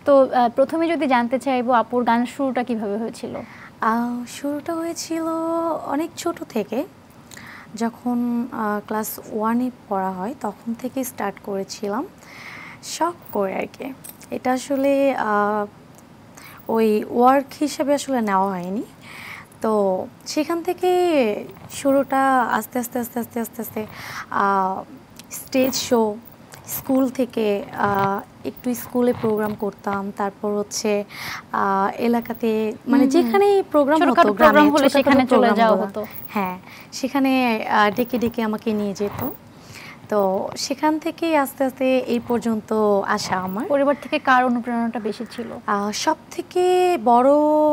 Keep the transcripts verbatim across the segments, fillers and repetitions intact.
তো প্রথমে যদি জানতে চাইবো আপুর গান শুরুটা কিভাবে হয়েছিল? শুরুটা হয়েছিল অনেক ছোট থেকে, যখন ক্লাস ওয়ানে পড়া হয় তখন থেকে স্টার্ট করেছিলাম, শখ করে আর কি। এটা আসলে ওই ওয়ার্ক হিসেবে আসলে নেওয়া হয়নি। তো সেখান থেকে শুরুটা আস্তে আস্তে আস্তে আস্তে আস্তে আস্তে স্টেজ শো, স্কুল থেকে একটু স্কুলে প্রোগ্রাম করতাম, তারপর হচ্ছে এলাকাতে মানে যেখানেই প্রোগ্রাম হতো, প্রোগ্রাম হলে সেখানে চলে যাওয়া হতো। হ্যাঁ, সেখানে ডেকে ডেকে আমাকে নিয়ে যেত। তো সেখান থেকে আস্তে আস্তে এই পর্যন্ত আসা। আমার পরিবার থেকে কার অনুপ্রেরণাটা বেশি ছিল? সব থেকে বড়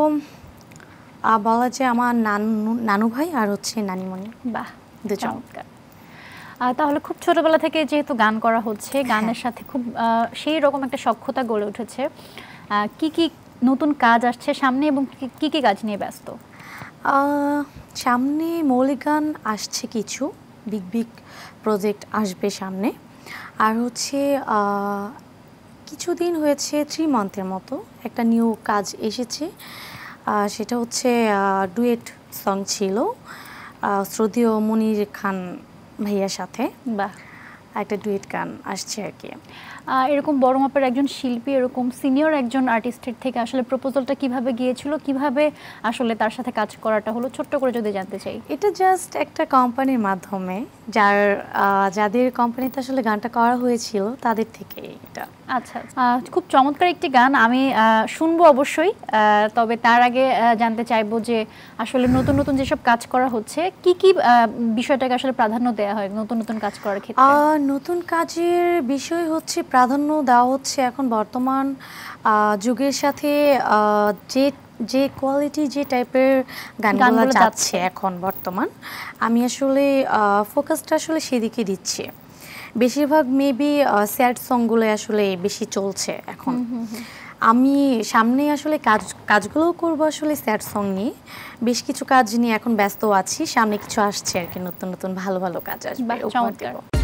বলা যায় আমার নানু নানু ভাই আর হচ্ছে নানিমণি। বাহ, চমৎকার। তাহলে খুব ছোটবেলা থেকে যেহেতু গান করা হচ্ছে, গানের সাথে খুব সেই রকম একটা সখ্যতা গড়ে উঠেছে। কি কি নতুন কাজ আসছে সামনে এবং কি কি কাজ নিয়ে ব্যস্ত? সামনে মৌলিক গান আসছে, কিছু বিগ বিগ প্রজেক্ট আসবে সামনে। আর হচ্ছে কিছুদিন হয়েছে, থ্রি মান্থের মতো একটা নিউ কাজ এসেছে, সেটা হচ্ছে ডুয়েট সং ছিল শ্রদ্ধেয় মনির খান ভাইয়ার সাথে। বাহ, একটা ডুয়েট গান আসছে আর কি। এরকম বড় মাপের একজন শিল্পী, এরকম সিনিয়র একজন আর্টিস্টের থেকে আসলে প্রপোজালটা কিভাবে গিয়েছিল, কিভাবে আসলে তার সাথে কাজ করাটা হলো, ছোট্ট করে যদি জানতে চাই। এটা জাস্ট একটা কোম্পানির মাধ্যমে, যার যাদের কোম্পানিতে আসলে গানটা করা হয়েছিল তাদের থেকে এটা। আচ্ছা, খুব চমৎকার একটি গান, আমি শুনবো অবশ্যই। তবে তার আগে জানতে চাইবো যে আসলে নতুন নতুন যেসব কাজ করা হচ্ছে, কি কি বিষয়টাকে আসলে প্রাধান্য দেওয়া হয় নতুন নতুন কাজ করার ক্ষেত্রে? নতুন কাজের বিষয় হচ্ছে প্রাধান্য দেওয়া হচ্ছে এখন বর্তমান যুগের সাথে যে যে কোয়ালিটি, যে টাইপের গানগুলো যাচ্ছে এখন বর্তমান, আমি আসলে ফোকাসটা আসলে সেদিকে দিচ্ছি। বেশিরভাগ মেবি স্যাড সংগুলো আসলে বেশি চলছে এখন। আমি সামনে আসলে কাজ কাজগুলোও করবো আসলে স্যাড সং নিয়ে, বেশ কিছু কাজ নিয়ে এখন ব্যস্ত আছি। সামনে কিছু আসছে আর কি, নতুন নতুন ভালো ভালো কাজ আসবে। চমৎকার।